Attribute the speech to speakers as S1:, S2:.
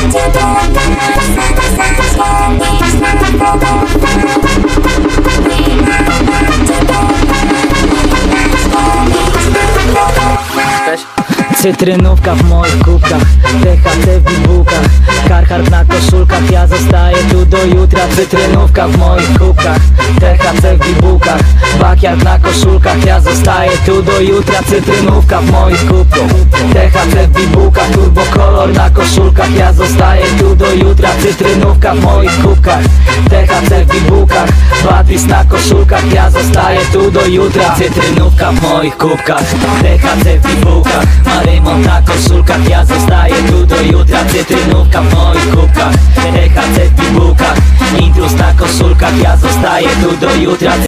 S1: Cytrynówka w moich kubkach, THC w bibułkach, Carhartt na koszulkach, ja zostaję tu do jutra. Cytrynówka w moich kubkach, THC w bibułkach, Backyard na koszulkach, ja zostaję tu do jutra. Cytrynówka w moich kubkach, THC w bibułkach, turbo kolor na koszulkach, ja zostaję tu do jutra. Cytrynówka w moich kubkach, THC w bibułkach, Batwis na koszulkach, ja zostaję tu do jutra. Cytrynówka w moich kubkach, THC w bibułkach, Marymont na koszulkach, ja zostaję tu do jutra. Cytrynówka w moich kubkach, THC w bibułkach, Intruz na koszulkach, ja zostaję tu do jutra.